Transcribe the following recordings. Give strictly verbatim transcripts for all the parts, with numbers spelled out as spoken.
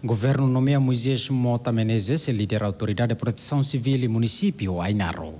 Governo nomeia Moisés Mota Menezes, líder da Autoridade de Proteção Civil e Município, Ainaro.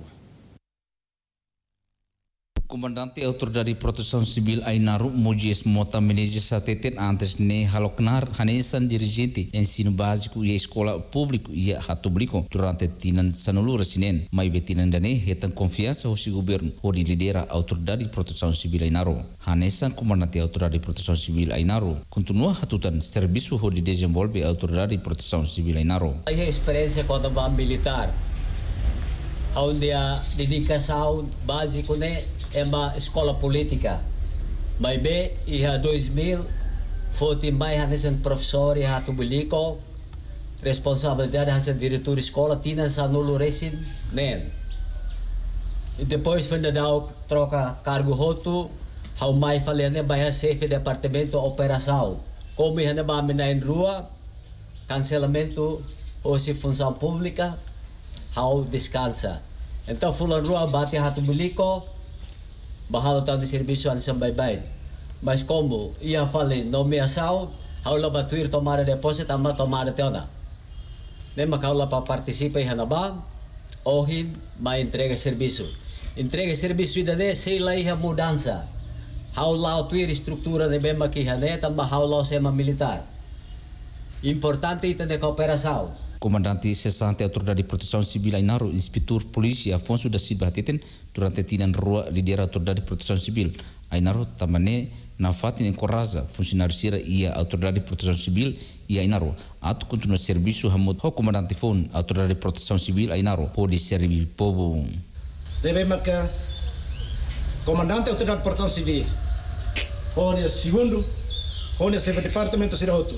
Comandante Autoridade de Proteção Civil Ainaro, Moisés Mota Menezes, ateten antes ne haloknar hanesan dirigente ensino básico e escola público e hatublico durante tinan sanulu resinen. Mai betinan dane hetan confiança hoje governo hori lidera Autoridade de Proteção Civil Ainaro. Hanesan Comandante Autoridade de Proteção Civil Ainaro continua hatutan serviço hori desenvolve Autoridade de Proteção Civil Ainaro. A experiência quando vai militar, onde a dedicação básica né é uma escola política. Mas bem, em dois mil, foi mais um professor e a tubulico, responsabilidade de diretor de escola, tinha essa nulo resin, né? E depois, quando deu troca cargo roto, how mais falei, né, vai chefe departamento operação. Como ia na mina em rua, cancelamento ou se função pública, how descansa. Então, fulan rua bate a tubulico, bahal tahu di serviço an sambai-bai. Mas como ia falei nomeação, haula batuir tomar depósito ama tomar teona. Nem makaula para participar em hanaba, ohin ma entrega serviço. Entrega serviço idade sei lá ia mudança. Haula tuir estrutura de bem aqui hane tamba haula sema militar. Importante itu de cooperação. Comandante Cessante Autoridade de Proteção Civil Ainaro, Inspetor Polisi Afonso da Silva Hateten, durante tinan rua lidera Autoridade de Proteção Civil Ainaro, tamane na fatin encoraja funcionário sira ia Autoridade de Proteção Civil e Ainaro, atu continua serviço hamud ho Comandante Fon Autoridade de Proteção Civil Ainaro, pode servir povo. Deve marcar Comandante Autoridade de Proteção Civil, onde segundo, onde se departamento sirahoto.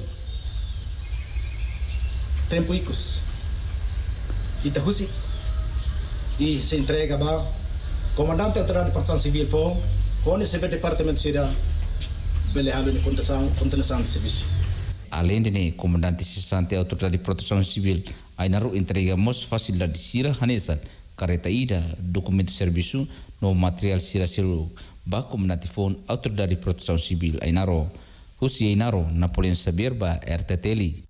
Tempo icos kita husi e se entrega ba comandante Autoridade de Proteção Civil pom com esse departamento será bele halu de contação contação de serviço. Além de comandante Cessante Autoridade de Proteção Civil Ainaro entrega mos facilidade sira hanesan careta ida documento serviço no material sira selu ba comandante Fon Autoridade de Proteção Civil Ainaro husi Ainaro Napoleon Sabir ba R T T L